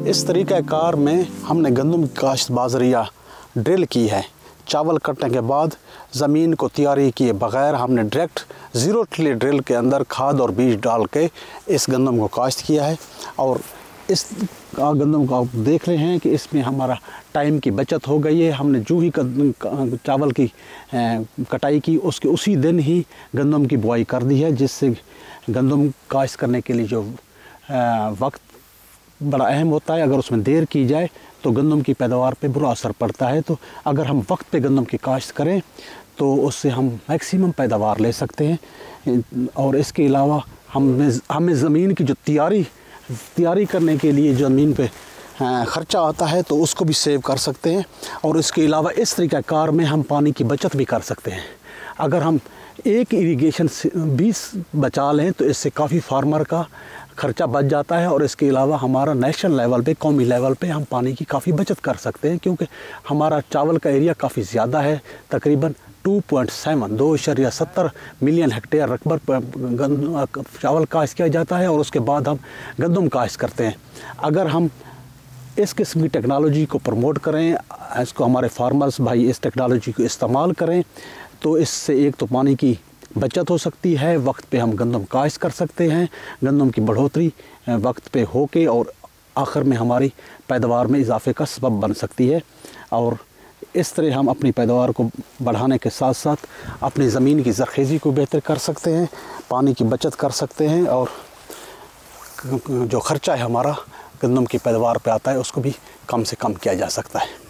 इस तरीक़ाकार में हमने गंदम की काश्त बाज़रिया ड्रिल की है। चावल कटने के बाद ज़मीन को तैयारी किए बग़ैर हमने डायरेक्ट 0 टिली ड्रिल के अंदर खाद और बीज डाल के इस गंदम को काश्त किया है। और इस गंदम को आप देख रहे हैं कि इसमें हमारा टाइम की बचत हो गई है। हमने जो ही चावल की कटाई की उसके उसी दिन ही गंदम की बुआई कर दी है, जिससे गंदम काश्त करने के लिए जो वक्त बड़ा अहम होता है, अगर उसमें देर की जाए तो गंदम की पैदावार पे बुरा असर पड़ता है। तो अगर हम वक्त पे गंदम की काश्त करें तो उससे हम मैक्सिमम पैदावार ले सकते हैं। और इसके अलावा हमें ज़मीन की जो तैयारी करने के लिए ज़मीन पे ख़र्चा आता है तो उसको भी सेव कर सकते हैं। और इसके अलावा इस तरीक़ाकार में हम पानी की बचत भी कर सकते हैं। अगर हम एक इरिगेशन से 20 बचा लें तो इससे काफ़ी फार्मर का ख़र्चा बच जाता है। और इसके अलावा हमारा नेशनल लेवल पे, कौमी लेवल पे हम पानी की काफ़ी बचत कर सकते हैं, क्योंकि हमारा चावल का एरिया काफ़ी ज़्यादा है। तकरीबन 2.70 मिलियन हेक्टेयर रकबे पर चावल काश्त किया जाता है और उसके बाद हम गंदम काश्त करते हैं। अगर हम इस किस्म की टेक्नोलॉजी को प्रमोट करें, इसको हमारे फार्मर्स भाई इस टेक्नोलॉजी को इस्तेमाल करें, तो इससे एक तो पानी की बचत हो सकती है, वक्त पे हम गंदम काश्त कर सकते हैं, गंदम की बढ़ोतरी वक्त पे होके और आखिर में हमारी पैदावार में इजाफे का सबब बन सकती है। और इस तरह हम अपनी पैदावार को बढ़ाने के साथ साथ अपनी ज़मीन की ज़रख़ेज़ी को बेहतर कर सकते हैं, पानी की बचत कर सकते हैं, और जो ख़र्चा है हमारा गंदम की पैदावार पे आता है उसको भी कम से कम किया जा सकता है।